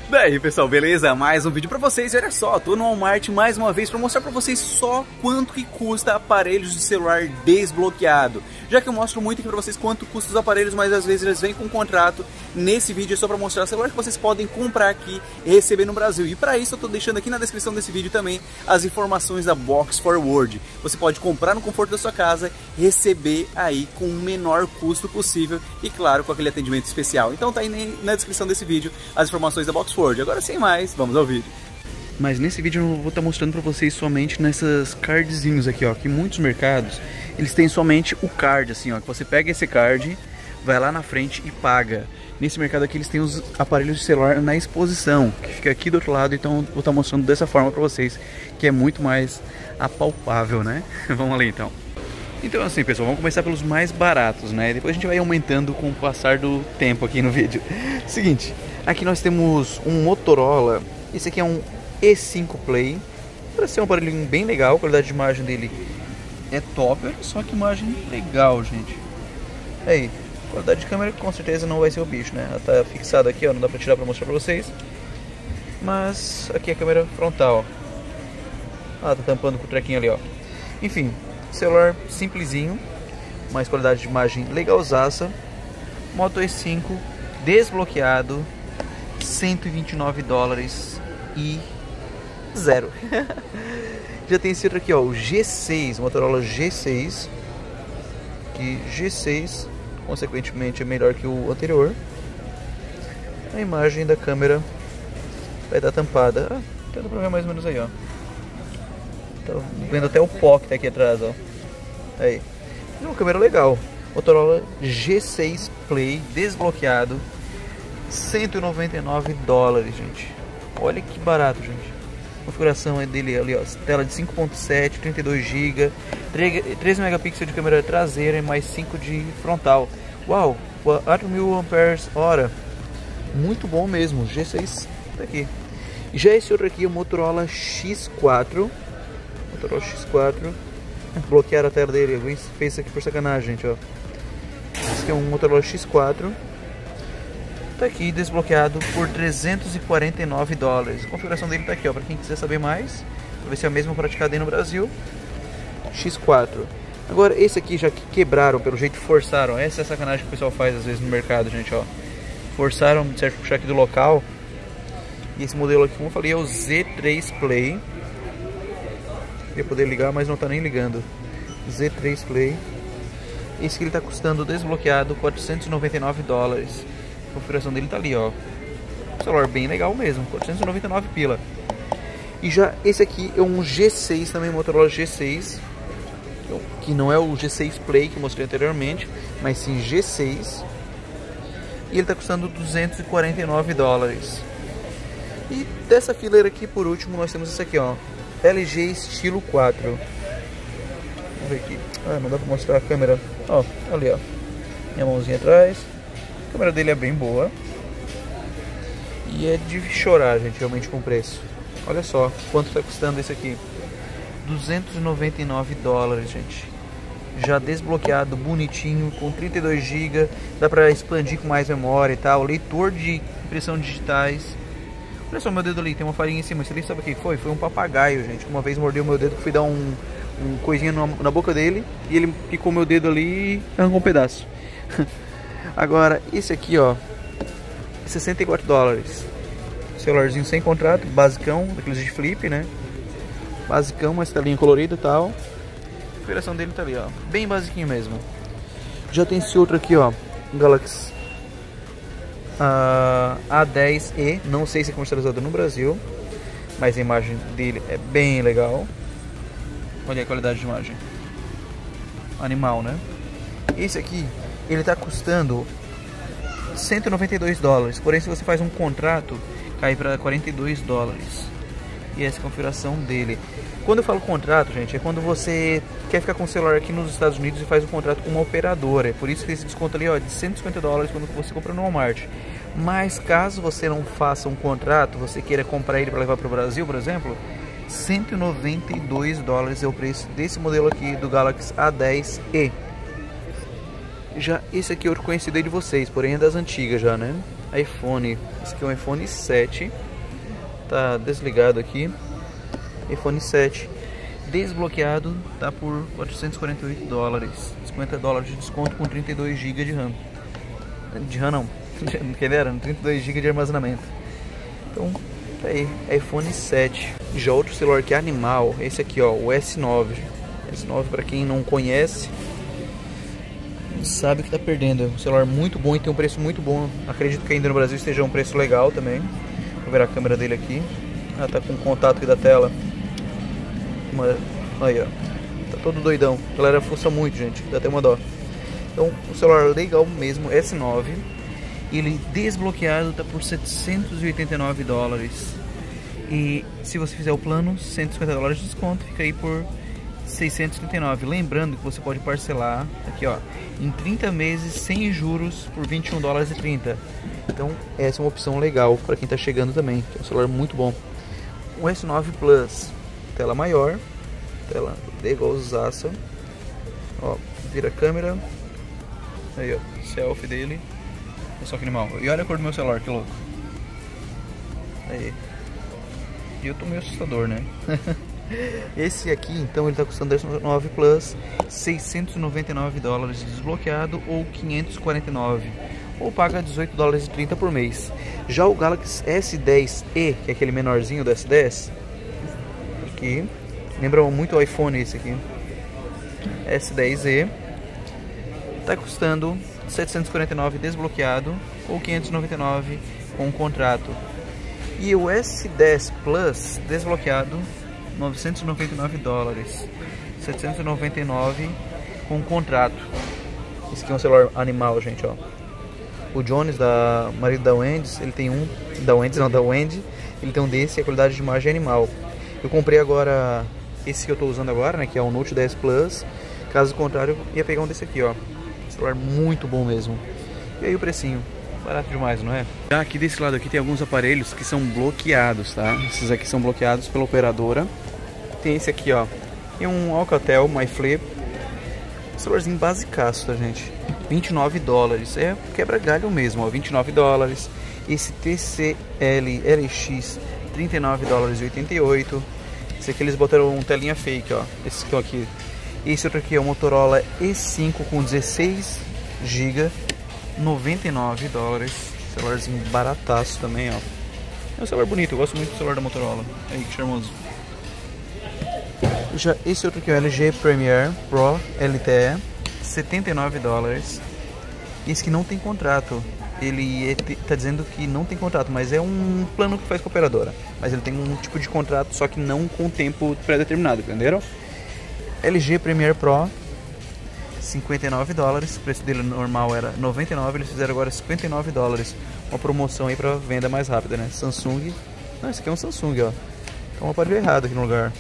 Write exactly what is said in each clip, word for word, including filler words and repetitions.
Daí pessoal, beleza? Mais um vídeo pra vocês. Olha só, tô no Walmart mais uma vez pra mostrar pra vocês só quanto que custa aparelhos de celular desbloqueado. Já que eu mostro muito aqui pra vocês quanto custa os aparelhos, mas às vezes eles vêm com um contrato. Nesse vídeo é só pra mostrar o celular que vocês podem comprar aqui e receber no Brasil. E pra isso eu tô deixando aqui na descrição desse vídeo também as informações da Box Forward. Você pode comprar no conforto da sua casa, receber aí com o menor custo possível e claro, com aquele atendimento especial. Então tá aí na descrição desse vídeo as informações da Box Forward. Agora sem mais, vamos ao vídeo. Mas nesse vídeo eu vou estar mostrando para vocês somente nessas cardzinhos aqui, ó, que muitos mercados eles têm somente o card, assim, ó, que você pega esse card, vai lá na frente e paga. Nesse mercado aqui eles têm os aparelhos de celular na exposição, que fica aqui do outro lado, então vou estar mostrando dessa forma para vocês, que é muito mais apalpável, né? Vamos ali então. Então assim pessoal, vamos começar pelos mais baratos, né? Depois a gente vai aumentando com o passar do tempo aqui no vídeo. Seguinte, aqui nós temos um Motorola, esse aqui é um E cinco Play. Parece ser um aparelhinho bem legal, a qualidade de imagem dele é top, olha só que imagem legal, gente. Aí, qualidade de câmera com certeza não vai ser o bicho, né? Ela tá fixada aqui, ó, não dá pra tirar pra mostrar pra vocês. Mas aqui é a câmera frontal, ó. Ah, tá tampando com o trequinho ali, ó. Enfim, celular simplesinho, mas qualidade de imagem legalzaça. Moto E cinco desbloqueado, cento e vinte e nove dólares e zero. Já tem esse outro aqui, ó, o G seis, Motorola G seis, que G seis consequentemente é melhor que o anterior. A imagem da câmera vai dar tampada, ah, dá pra ver mais ou menos aí, ó. Tô vendo até o pó que tá aqui atrás, ó. Aí, é uma câmera legal. Motorola G seis Play desbloqueado, cento e noventa e nove dólares, gente. Olha que barato, gente. A configuração é dele ali, ó, tela de cinco ponto sete, trinta e dois gigas, treze megapixels de câmera traseira e mais cinco de frontal. Uau, quatro mil amperes hora. Muito bom mesmo, G seis tá aqui. Já esse outro aqui, o Motorola X quatro. Motorola X quatro. Bloquearam a tela dele, alguém fez isso aqui por sacanagem, gente, ó. Esse aqui é um Motorola X quatro. Tá aqui desbloqueado por trezentos e quarenta e nove dólares. A configuração dele tá aqui, ó, para quem quiser saber mais, pra ver se é o mesmo praticado aí no Brasil. X quatro. Agora esse aqui já que quebraram, pelo jeito forçaram. Essa é a sacanagem que o pessoal faz às vezes no mercado, gente, ó. Forçaram, serve para puxar aqui do local. E esse modelo aqui, como eu falei, é o Z três Play. Queria poder ligar, mas não tá nem ligando. Z três Play. Esse aqui ele tá custando desbloqueado quatrocentos e noventa e nove dólares. A configuração dele tá ali, ó. Celular bem legal mesmo, quatrocentos e noventa e nove pila. E já esse aqui é um G seis também, Motorola G seis, que não é o G seis Play que eu mostrei anteriormente, mas sim G seis. E ele tá custando duzentos e quarenta e nove dólares. E dessa fileira aqui, por último, nós temos esse aqui, ó, L G Estilo quatro. Vamos ver aqui. Ah, não dá pra mostrar a câmera. Ó, ali, ó. Minha mãozinha atrás. A câmera dele é bem boa. E é de chorar, gente, realmente com o preço. Olha só quanto está custando esse aqui. duzentos e noventa e nove dólares, gente. Já desbloqueado, bonitinho, com trinta e dois gigas. Dá pra expandir com mais memória e tal. Leitor de impressão digitais. Olha só meu dedo ali, tem uma farinha em cima. Você nem sabe o que foi? Foi um papagaio, gente. Uma vez mordeu meu dedo, fui dar um, um coisinha na, na boca dele. E ele picou meu dedo ali e arrancou um pedaço. Agora, esse aqui, ó, sessenta e quatro dólares. Celularzinho sem contrato, basicão, daqueles de flip, né? Basicão, mas telinha colorida e tal. A configuração dele tá ali, ó, bem basiquinho mesmo. Já tem esse outro aqui, ó, Galaxy uh, A dez E. Não sei se é comercializado no Brasil, mas a imagem dele é bem legal. Olha a qualidade de imagem. Animal, né? Esse aqui, ele tá custando cento e noventa e dois dólares. Porém, se você faz um contrato, cai para quarenta e dois dólares. E essa é a configuração dele. Quando eu falo contrato, gente, é quando você quer ficar com o celular aqui nos Estados Unidos e faz um contrato com uma operadora. É por isso que esse desconto ali, ó, de cento e cinquenta dólares quando você compra no Walmart. Mas caso você não faça um contrato, você queira comprar ele para levar para o Brasil, por exemplo, cento e noventa e dois dólares é o preço desse modelo aqui do Galaxy A dez E. Já esse aqui é outro conhecido aí de vocês, porém é das antigas já, né? iPhone. Esse aqui é um iPhone sete. Tá desligado aqui. iPhone sete desbloqueado, tá por quatrocentos e quarenta e oito dólares. cinquenta dólares de desconto com trinta e dois gigas de RAM. De RAM não. Quem dera, trinta e dois gigas de armazenamento. Então, tá aí, iPhone sete. Já outro celular que é animal, esse aqui, ó, o S nove. S nove, para quem não conhece, sabe que tá perdendo. É um celular muito bom e tem um preço muito bom. Acredito que ainda no Brasil esteja um preço legal também. Vou ver a câmera dele aqui. Ah, tá com contato aqui da tela. Uma... Aí, ó. Tá todo doidão. A galera fuça muito, gente. Dá até uma dó. Então, um celular legal mesmo, S nove. Ele desbloqueado tá por setecentos e oitenta e nove dólares. E se você fizer o plano, cento e cinquenta dólares de desconto, fica aí por seiscentos e trinta e nove. Lembrando que você pode parcelar aqui, ó, em trinta meses sem juros por vinte e um dólares e trinta. Então essa é uma opção legal para quem está chegando também, que é um celular muito bom. O S nove Plus, tela maior, tela igualzaça, ó, vira a câmera, aí ó, selfie dele, olha só que animal. E olha a cor do meu celular, que louco. Aí. E eu tô meio assustador, né? Esse aqui, então, ele tá custando S nove Plus seiscentos e noventa e nove dólares desbloqueado ou quinhentos e quarenta e nove, ou paga dezoito dólares e trinta por mês. Já o Galaxy S dez e, que é aquele menorzinho do S dez, aqui, lembra muito o iPhone esse aqui, S dez e, tá custando setecentos e quarenta e nove desbloqueado ou quinhentos e noventa e nove com um contrato. E o S dez Plus desbloqueado, novecentos e noventa e nove dólares, setecentos e noventa e nove com um contrato. Esse aqui é um celular animal, gente, ó. O Jones, da marido da Wendy, ele tem um, da Wendy não, da Wendy, ele tem um desse, a qualidade de imagem é animal. Eu comprei agora esse que eu tô usando agora, né, que é o Note dez Plus. Caso contrário, eu ia pegar um desse aqui, ó. Celular muito bom mesmo. E aí o precinho, barato demais, não é? Já aqui desse lado aqui tem alguns aparelhos que são bloqueados, tá? Esses aqui são bloqueados pela operadora. Tem esse aqui, ó, e um Alcatel MyFlip, celularzinho basicaço, tá, gente? vinte e nove dólares, é quebra-galho mesmo, ó, vinte e nove dólares. Esse T C L L X, trinta e nove dólares e oitenta e oito. Esse aqui eles botaram um telinha fake, ó, esses que estão aqui. Esse outro aqui é o Motorola E cinco com dezesseis gigas, noventa e nove dólares. Celularzinho barataço também, ó. É um celular bonito, eu gosto muito do celular da Motorola. Aí, que charmoso. Já esse outro aqui é o L G Premier Pro L T E, setenta e nove dólares. Esse que não tem contrato. Ele tá dizendo que não tem contrato, mas é um plano que faz com a operadora. Mas ele tem um tipo de contrato, só que não com tempo pré-determinado, entenderam? L G Premier Pro, cinquenta e nove dólares. O preço dele normal era noventa e nove, eles fizeram agora cinquenta e nove dólares. Uma promoção aí para venda mais rápida, né? Samsung. Não, esse aqui é um Samsung, ó. Então um aparelho errado aqui no lugar.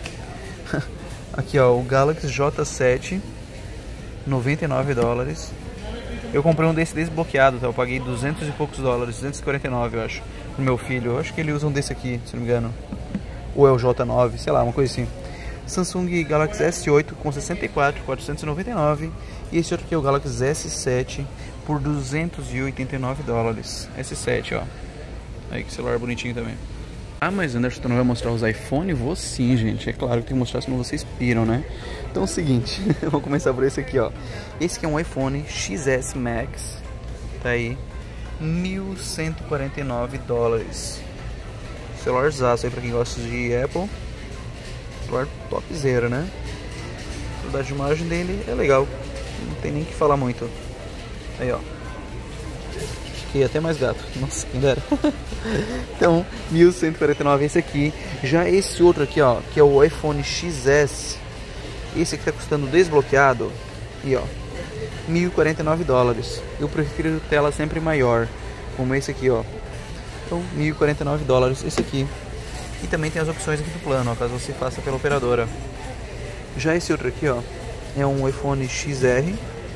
Aqui, ó, o Galaxy J sete, noventa e nove dólares. Eu comprei um desse desbloqueado, tá? Eu paguei duzentos e poucos dólares, duzentos e quarenta e nove, eu acho, pro meu filho. Eu acho que ele usa um desse aqui, se não me engano. Ou é o J nove, sei lá, uma coisa assim. Samsung Galaxy S oito com sessenta e quatro, quatrocentos e noventa e nove. E esse outro aqui é o Galaxy S sete por duzentos e oitenta e nove dólares. S sete, ó. Aí que celular bonitinho também. Ah, mas Anderson, tu não vai mostrar os iPhone? Vou sim, gente. É claro que tem que mostrar, senão vocês piram, né? Então é o seguinte, eu vou começar por esse aqui, ó. Esse aqui é um iPhone X S Max. Tá aí, mil cento e quarenta e nove dólares. Celularzaço aí pra quem gosta de Apple. Celular topzera, né? A qualidade de imagem dele é legal. Não tem nem o que falar muito. Aí, ó. Fiquei até mais gato. Nossa, quem dera. Então, mil cento e quarenta e nove esse aqui. Já esse outro aqui, ó, que é o iPhone X S. Esse aqui tá custando desbloqueado. E ó, mil e quarenta e nove dólares. Eu prefiro tela sempre maior, como esse aqui, ó. Então, mil e quarenta e nove dólares esse aqui. E também tem as opções aqui do plano, ó, caso você faça pela operadora. Já esse outro aqui, ó, é um iPhone X R.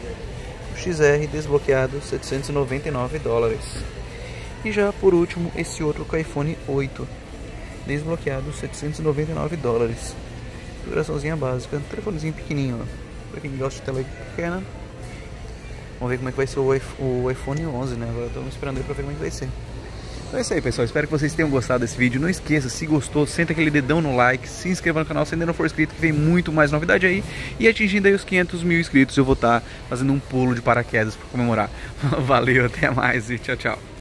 X R desbloqueado, setecentos e noventa e nove dólares. E já por último, esse outro com iPhone oito desbloqueado, setecentos e noventa e nove dólares. Configuraçãozinha básica, telefonezinho pequenininho, ó. Pra quem gosta de tela pequena. Vamos ver como é que vai ser o, o iPhone onze, né? Agora estamos esperando aí pra ver como é que vai ser. Então é isso aí, pessoal. Espero que vocês tenham gostado desse vídeo. Não esqueça, se gostou, senta aquele dedão no like, se inscreva no canal se ainda não for inscrito, que vem muito mais novidade aí. E atingindo aí os quinhentos mil inscritos, eu vou estar fazendo um pulo de paraquedas para comemorar. Valeu, até mais e tchau, tchau.